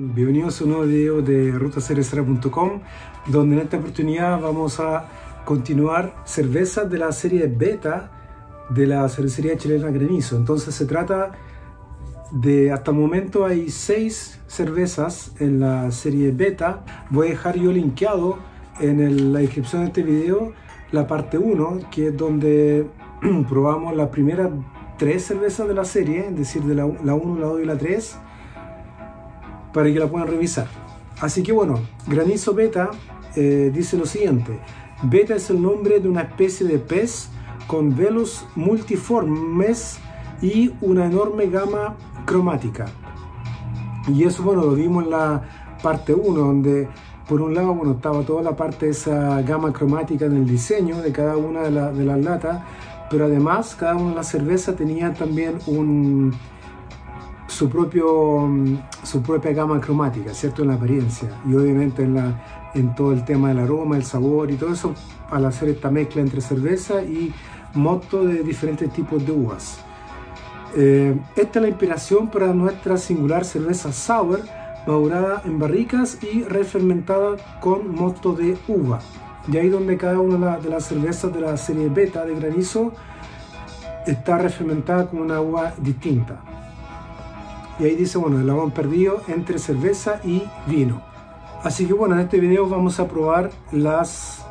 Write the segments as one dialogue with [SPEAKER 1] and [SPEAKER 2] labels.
[SPEAKER 1] Bienvenidos a un nuevo video de rutacervecera.com, donde en esta oportunidad vamos a continuar cervezas de la serie beta de la cervecería chilena Granizo. Entonces se trata de, hasta el momento hay 6 cervezas en la serie beta. Voy a dejar yo linkeado en la descripción de este video la parte 1, que es donde probamos las primeras 3 cervezas de la serie, es decir, de la 1, la 2 y la 3, para que la puedan revisar. Así que bueno, Granizo Beta dice lo siguiente: beta es el nombre de una especie de pez con velos multiformes y una enorme gama cromática. Y eso, bueno, lo vimos en la parte 1, donde por un lado, bueno, estaba toda la parte de esa gama cromática en el diseño de cada una de las latas, pero además cada una de las cervezas tenía también su propia gama cromática, ¿cierto? En la apariencia y obviamente en todo el tema del aroma, el sabor y todo eso, al hacer esta mezcla entre cerveza y mosto de diferentes tipos de uvas. Esta es la inspiración para nuestra singular cerveza sour, madurada en barricas y refermentada con mosto de uva. Y ahí donde cada una de las cervezas de la serie beta de Granizo está refermentada con una uva distinta. Y ahí dice, bueno, el eslabón perdido entre cerveza y vino. Así que bueno, en este video vamos a probar la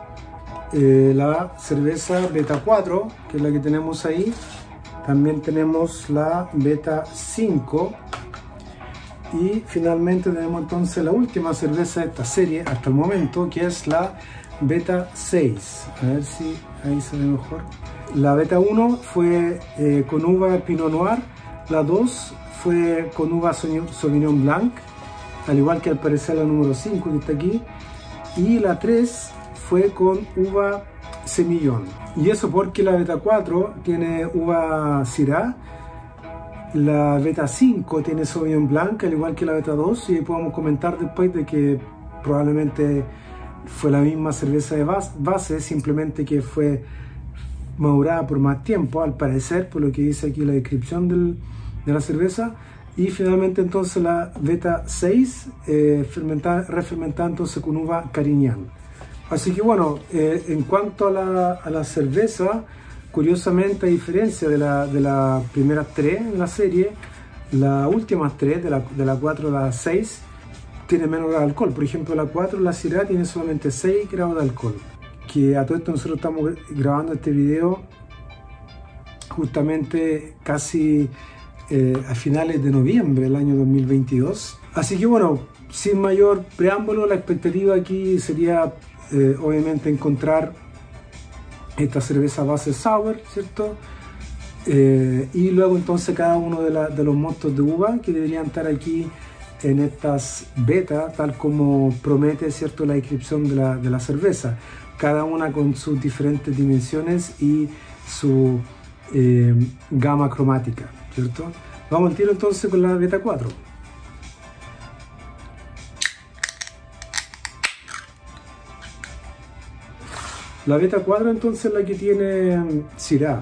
[SPEAKER 1] cerveza beta 4, que es la que tenemos ahí. También tenemos la beta 5. Y finalmente tenemos entonces la última cerveza de esta serie hasta el momento, que es la beta 6. A ver si ahí se ve mejor. La beta 1 fue con uva Pinot Noir. La 2 fue con uva Sauvignon Blanc, al igual que al parecer la número 5 que está aquí. Y la 3 fue con uva Semillón. Y eso porque la beta 4 tiene uva Syrah, la beta 5 tiene Sauvignon Blanc, al igual que la beta 2. Y podemos comentar después de que probablemente fue la misma cerveza de base, simplemente que fue madurada por más tiempo, al parecer, por lo que dice aquí la descripción de la cerveza. Y finalmente entonces la beta 6 refermentada entonces con uva Carignan. Así que bueno, en cuanto a la cerveza, curiosamente, a diferencia de las primeras 3 en la serie, las últimas 3, de la 4 a la 6, tiene menos grado de alcohol. Por ejemplo, la 4, la Syrah, tiene solamente 6 grados de alcohol. Que a todo esto nosotros estamos grabando este video justamente casi a finales de noviembre del año 2022. Así que bueno, sin mayor preámbulo, la expectativa aquí sería obviamente encontrar esta cerveza base sour, ¿cierto? Y luego entonces cada uno de los mostos de uva que deberían estar aquí en estas beta, tal como promete, ¿cierto?, la descripción de la cerveza, cada una con sus diferentes dimensiones y su gama cromática, ¿cierto? Vamos al tiro entonces con la beta 4. La beta 4 entonces es la que tiene Syrah.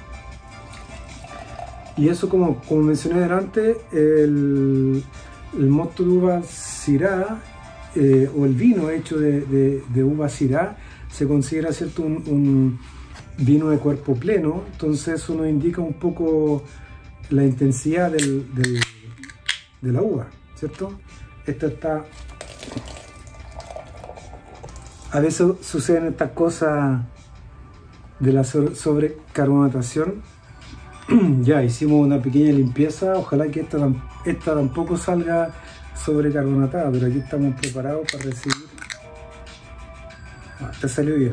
[SPEAKER 1] Y eso, como mencioné antes, el mosto de uva Syrah, o el vino hecho de uva Syrah, se considera, ¿cierto?, un vino de cuerpo pleno. Entonces eso nos indica un poco la intensidad de la uva, ¿cierto? Esta está... A veces suceden estas cosas de la sobrecarbonatación. Ya hicimos una pequeña limpieza, ojalá que esta tampoco salga sobrecarbonatada, pero aquí estamos preparados para recibir. Esta salió bien.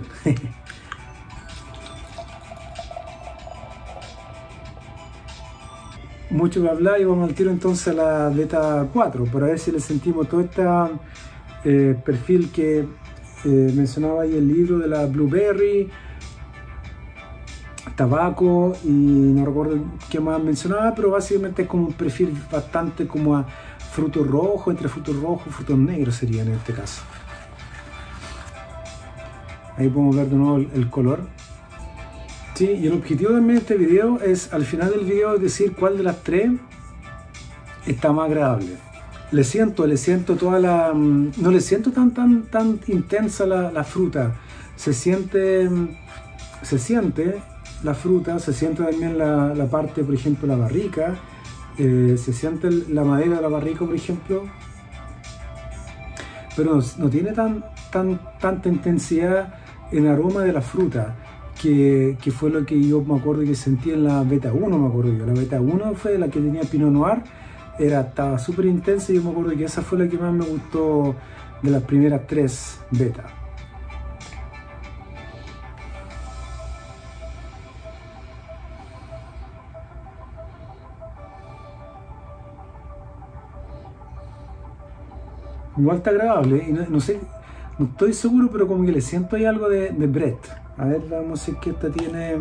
[SPEAKER 1] Mucho que hablar, y vamos al tiro entonces a la beta 4 para ver si le sentimos todo este perfil que mencionaba ahí el libro, de la blueberry, tabaco y no recuerdo qué más mencionaba, pero básicamente es como un perfil bastante como a frutos rojos, entre frutos rojos y frutos negros sería en este caso. Ahí podemos ver de nuevo el color. Sí, y el objetivo también de este video es, al final del video, decir cuál de las 3 está más agradable. le siento toda la... No le siento tan intensa la fruta. Se siente la fruta, se siente también la parte, por ejemplo, la barrica. Se siente la madera de la barrica, por ejemplo. Pero no tiene tanta intensidad en aroma de la fruta, que fue lo que yo me acuerdo que sentí en la Beta 1, me acuerdo yo. La Beta 1 fue la que tenía Pinot Noir, estaba súper intensa y yo me acuerdo que esa fue la que más me gustó de las primeras 3 Beta. Igual está agradable, y no sé, no estoy seguro, pero como que le siento ahí algo de Brett. A ver, vamos a ver que esta tiene...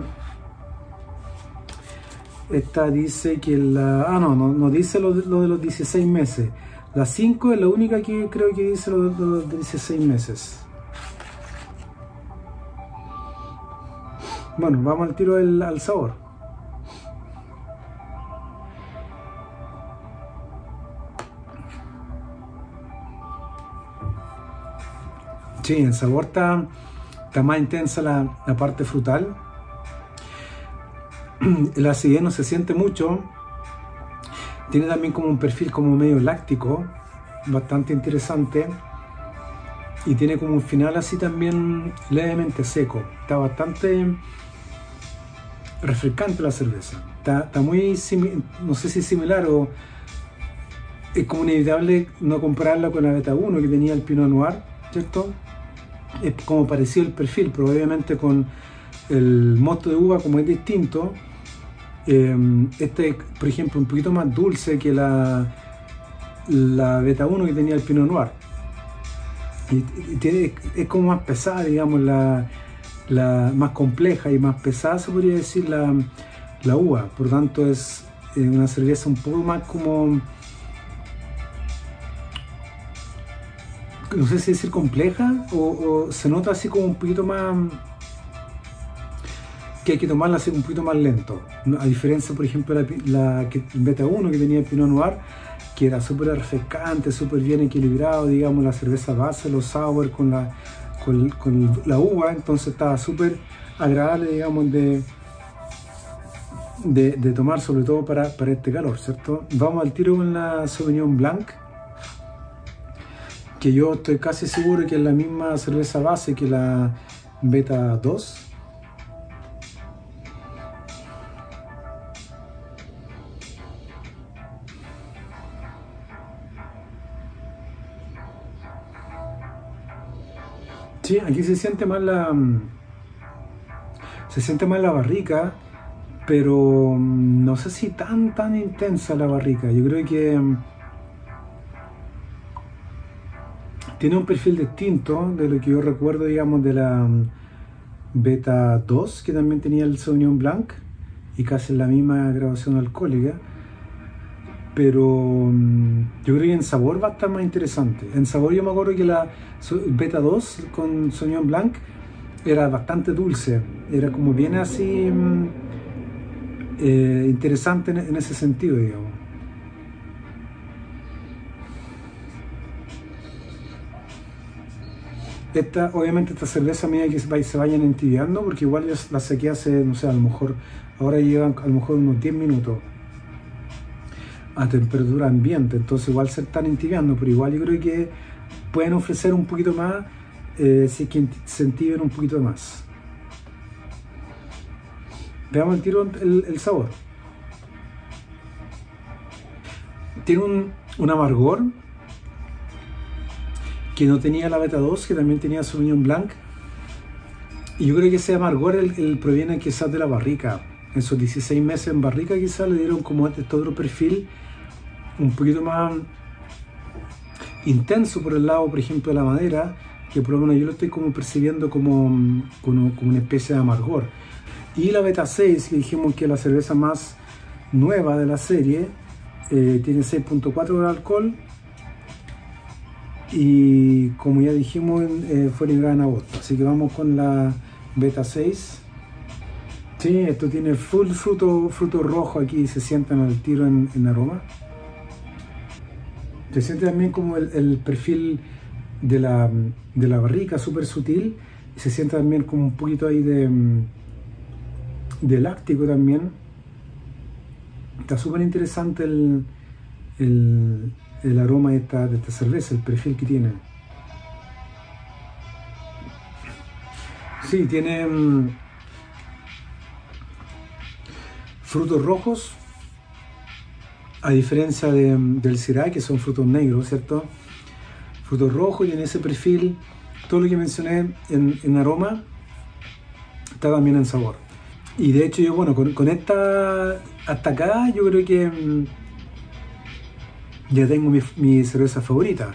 [SPEAKER 1] Esta dice que la... Ah, no dice lo de los 16 meses. La 5 es la única que creo que dice lo de los 16 meses. Bueno, vamos al tiro al sabor. Sí, el sabor está más intensa la parte frutal. La acidez no se siente mucho. Tiene también como un perfil como medio láctico, bastante interesante. Y tiene como un final así también levemente seco. Está bastante refrescante la cerveza. Está muy, no sé si similar o... Es como inevitable no compararla con la Beta 1 que tenía el Pinot Noir, ¿cierto? Es como parecido el perfil, pero obviamente con el mosto de uva como es distinto. Este, por ejemplo, un poquito más dulce que la Beta 1 que tenía el Pinot Noir. Es como más pesada, digamos, la más compleja y más pesada, se podría decir, la uva. Por lo tanto, es una cerveza un poco más como... No sé si decir compleja o se nota así como un poquito más... que hay que tomarla así un poquito más lento. A diferencia, por ejemplo, la Beta 1 que tenía el Pinot Noir, que era súper refrescante, súper bien equilibrado, digamos, la cerveza base, los sour con la uva, entonces estaba súper agradable, digamos, de tomar, sobre todo para este calor, ¿cierto? Vamos al tiro con la Sauvignon Blanc, que yo estoy casi seguro que es la misma cerveza base que la Beta 2. Sí, aquí se siente más la barrica, pero no sé si tan intensa la barrica. Yo creo que tiene un perfil distinto de lo que yo recuerdo, digamos, de la Beta 2, que también tenía el Sauvignon Blanc y casi la misma graduación alcohólica. Pero yo creo que en sabor va a estar más interesante. En sabor yo me acuerdo que la Beta 2 con Sauvignon Blanc era bastante dulce, era como bien así interesante en ese sentido, digamos. Obviamente esta cerveza a medida que se vayan entibiando, porque igual yo la saqué hace, no sé, a lo mejor ahora llevan a lo mejor unos 10 minutos a temperatura ambiente, entonces igual se están entibiando, pero igual yo creo que pueden ofrecer un poquito más si es que se entiben un poquito más. Veamos el tiro el sabor. Tiene un amargor que no tenía la Beta 2, que también tenía Sauvignon Blanc, y yo creo que ese amargor proviene quizás de la barrica. Esos 16 meses en barrica quizás le dieron como este otro perfil un poquito más intenso por el lado, por ejemplo, de la madera, que por lo menos yo lo estoy como percibiendo como una especie de amargor. Y la Beta 6, que dijimos que es la cerveza más nueva de la serie, tiene 6.4 de alcohol y, como ya dijimos, fue librada en agosto. Así que vamos con la Beta 6. Sí, esto tiene full fruto rojo aquí, se sientan al tiro en aroma. Se siente también como el perfil de la barrica, súper sutil. Y se siente también como un poquito ahí de láctico también. Está súper interesante el aroma de esta cerveza, el perfil que tiene. Sí, tiene frutos rojos, a diferencia del Syrah, que son frutos negros, ¿cierto? Frutos rojos, y en ese perfil, todo lo que mencioné en aroma, está también en sabor. Y de hecho yo, bueno, con esta, hasta acá, yo creo que ya tengo mi cerveza favorita.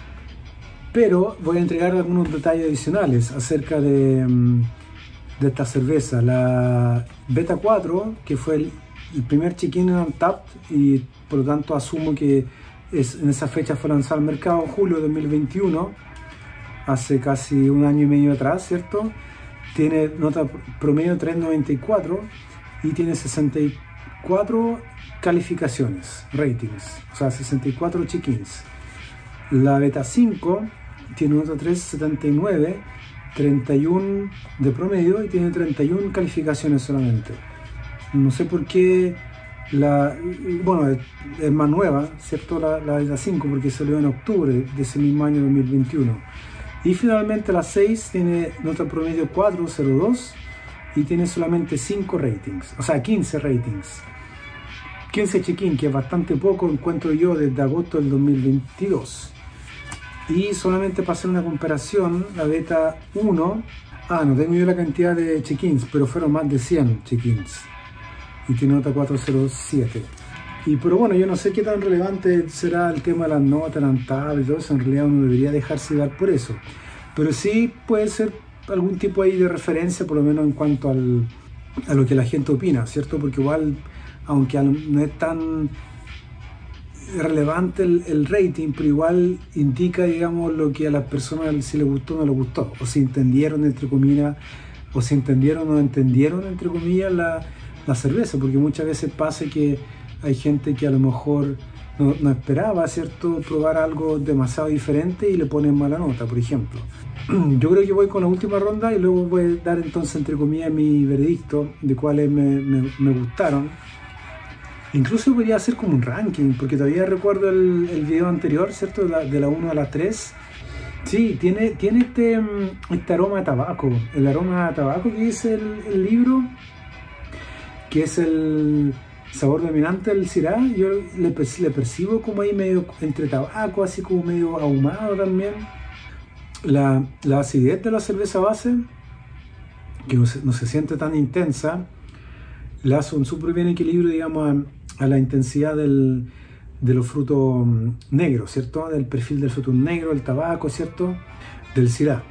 [SPEAKER 1] Pero voy a entregar algunos detalles adicionales acerca de esta cerveza. La Beta 4, que fue el primer check-in en Untappd, y por lo tanto asumo que en esa fecha fue lanzado al mercado, julio de 2021, hace casi un año y medio atrás, ¿cierto? Tiene nota promedio 3.94 y tiene 64 calificaciones, ratings, o sea, 64 check-ins. La Beta 5 tiene nota 3.79, 31 de promedio y tiene 31 calificaciones solamente. No sé por qué, bueno, es más nueva, ¿cierto? La Beta 5, porque salió en octubre de ese mismo año 2021. Y finalmente la 6 tiene nota promedio 4.02 y tiene solamente 5 ratings, o sea, 15 ratings. 15 check-in, que es bastante poco, encuentro yo, desde agosto del 2022. Y solamente para hacer una comparación, la Beta 1, no tengo yo la cantidad de check-ins, pero fueron más de 100 check-ins. Y tiene nota 407. Pero bueno, yo no sé qué tan relevante será el tema de las notas, Untappd y todo eso. En realidad uno debería dejarse dar por eso. Pero sí puede ser algún tipo ahí de referencia, por lo menos en cuanto a lo que la gente opina, ¿cierto? Porque igual, aunque no es tan relevante el rating, pero igual indica, digamos, lo que a las personas si les gustó o no les gustó, o si entendieron, entre comillas, o si entendieron o no entendieron, entre comillas, la cerveza, porque muchas veces pasa que hay gente que a lo mejor no esperaba, ¿cierto?, probar algo demasiado diferente y le ponen mala nota, por ejemplo. Yo creo que voy con la última ronda y luego voy a dar entonces, entre comillas, mi veredicto de cuáles me gustaron. Incluso podría hacer como un ranking, porque todavía recuerdo el video anterior, ¿cierto? De la 1 a la 3. Sí, tiene este aroma a tabaco. El aroma a tabaco que dice el libro, que es el sabor dominante del Syrah. Yo le percibo como ahí medio entre tabaco, así como medio ahumado también. La acidez de la cerveza base, que no se siente tan intensa, le hace un súper bien equilibrio, digamos, a la intensidad de los frutos negros, ¿cierto? Del perfil del fruto negro, el tabaco, ¿cierto? Del Syrah.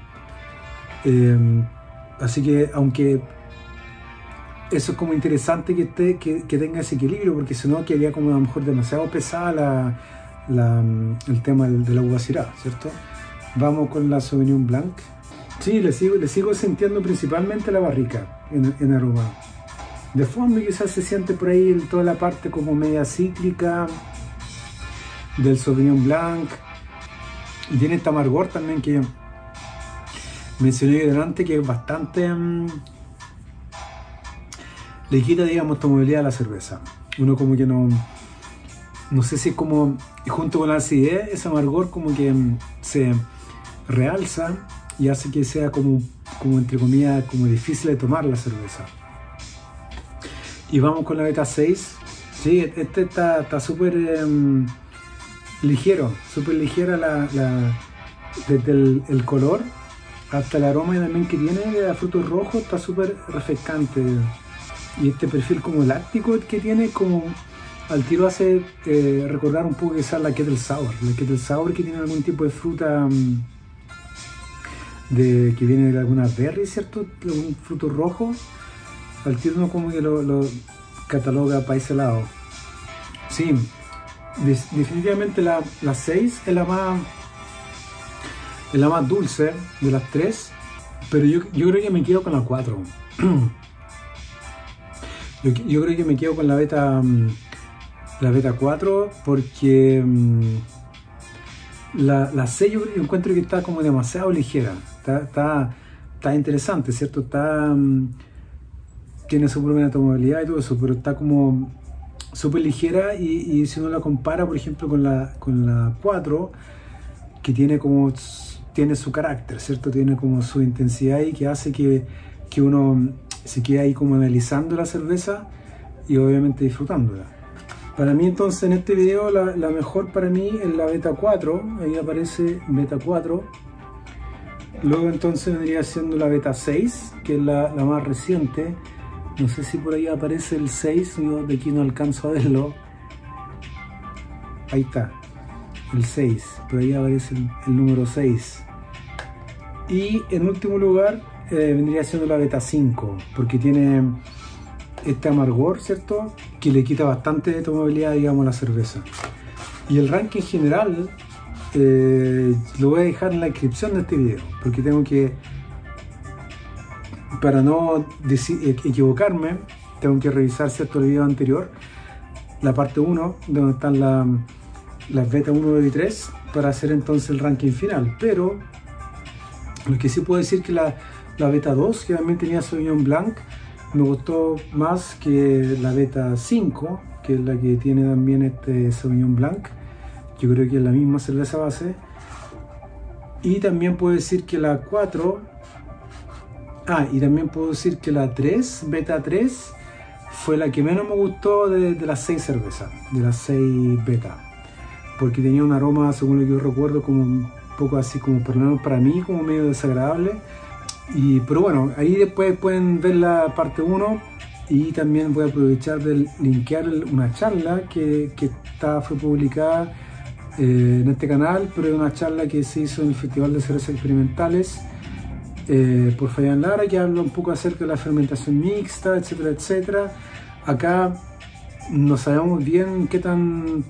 [SPEAKER 1] Así que, aunque eso es como interesante que tenga ese equilibrio, porque si no quedaría como a lo mejor demasiado pesada el tema de la uva Syrah, ¿cierto? Vamos con la Sauvignon Blanc. Sí, le sigo sintiendo principalmente la barrica en aroma. De fondo quizás se siente por ahí toda la parte como media cíclica del Sauvignon Blanc, y tiene este amargor también que mencioné delante, que es bastante le quita, digamos, tonalidad a la cerveza. Uno como que no sé si es como, junto con la acidez, ese amargor como que se realza y hace que sea como entre comillas, como difícil de tomar la cerveza. Y vamos con la Beta 6. Sí, este está súper ligero, súper ligera desde el color hasta el aroma también que tiene de frutos rojos, está súper refrescante. Y este perfil como láctico que tiene, como al tiro hace recordar un poco quizás la Kettle Sour. La Kettle Sour, que tiene algún tipo de fruta que viene de algunas berries, ¿cierto? Un fruto rojo. Al tiro uno como que lo cataloga para ese lado. Sí, definitivamente la 6 es la más dulce de las tres, pero yo creo que me quedo con la 4. Yo creo que me quedo con la Beta 4 porque La 6 yo encuentro que está como demasiado ligera, está interesante, ¿cierto? Tiene súper buena tomabilidad y todo eso, pero está como súper ligera y si uno la compara, por ejemplo, con la 4, que tiene su carácter, ¿cierto? Tiene como su intensidad y que hace que uno se quede ahí como analizando la cerveza y obviamente disfrutándola. Para mí entonces en este video la mejor para mí es la Beta 4, ahí aparece Beta 4. Luego entonces vendría siendo la Beta 6, que es la más reciente. No sé si por ahí aparece el 6, yo de aquí no alcanzo a verlo. Ahí está, el 6, por ahí aparece el número 6. Y en último lugar vendría siendo la Beta 5, porque tiene este amargor, ¿cierto? Que le quita bastante de tomabilidad, digamos, a la cerveza. Y el ranking general lo voy a dejar en la descripción de este video, porque tengo que, para no equivocarme, tengo que revisar, ¿cierto?, el video anterior, la parte 1, donde están las Beta 1, 2 y 3, para hacer entonces el ranking final. Pero lo que sí puedo decir que la Beta 2, que también tenía Sauvignon Blanc, me gustó más que la Beta 5, que es la que tiene también este Sauvignon Blanc. Yo creo que es la misma cerveza base. Y también puedo decir que la 4... y también puedo decir que la 3, Beta 3, fue la que menos me gustó de las 6 cervezas, de las 6 Beta. Porque tenía un aroma, según lo que yo recuerdo, como un poco así, como por lo menos para mí, como medio desagradable. Pero bueno, ahí después pueden ver la parte 1 y también voy a aprovechar de linkear una charla que fue publicada en este canal, pero es una charla que se hizo en el Festival de Cervezas Experimentales por Fabián Lara, que habla un poco acerca de la fermentación mixta, etcétera, etcétera. Acá no sabemos bien qué tan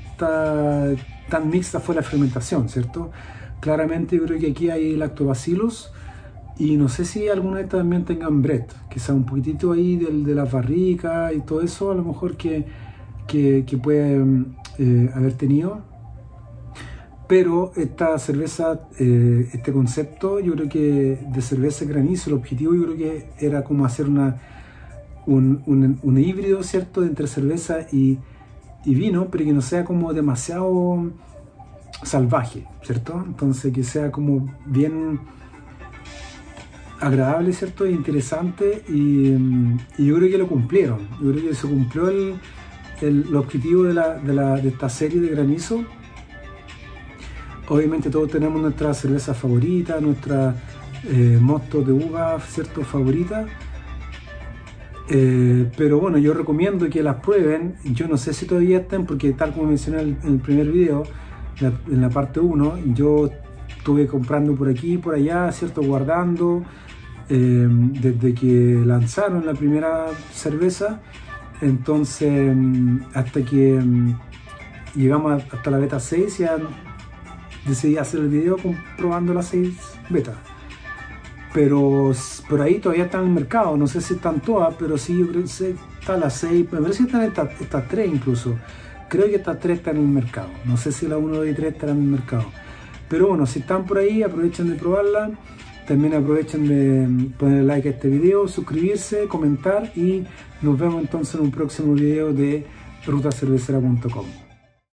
[SPEAKER 1] mixta fue la fermentación, ¿cierto? Claramente yo creo que aquí hay lactobacillus. Y no sé si alguna de estas también tengan Brett, quizá un poquitito ahí de las barricas y todo eso, a lo mejor que puede haber tenido. Pero esta cerveza, este concepto, yo creo que de cerveza granizo, el objetivo yo creo que era como hacer un híbrido, ¿cierto?, entre cerveza y vino, pero que no sea como demasiado salvaje, ¿cierto? Entonces que sea como bien agradable, ¿cierto?, e interesante, y yo creo que lo cumplieron. Yo creo que se cumplió el objetivo de esta serie de granizo. Obviamente todos tenemos nuestra cerveza favorita, nuestra mosto de uva, ¿cierto?, favorita, pero bueno, yo recomiendo que las prueben. Yo no sé si todavía estén, porque tal como mencioné en el primer video, en la parte 1, yo estuve comprando por aquí y por allá, ¿cierto?, guardando desde que lanzaron la primera cerveza. Entonces hasta que llegamos hasta la Beta 6, ya decidí hacer el video probando las 6 Beta. Pero por ahí todavía están en el mercado, no sé si están todas, pero sí, yo creo que está la 6, me parece que están estas 3 incluso. Creo que estas 3 están en el mercado, no sé si la 1, 2 y 3 estarán en el mercado. Pero bueno, si están por ahí, aprovechen de probarla. También aprovechen de poner like a este video, suscribirse, comentar, y nos vemos entonces en un próximo video de rutacervecera.com.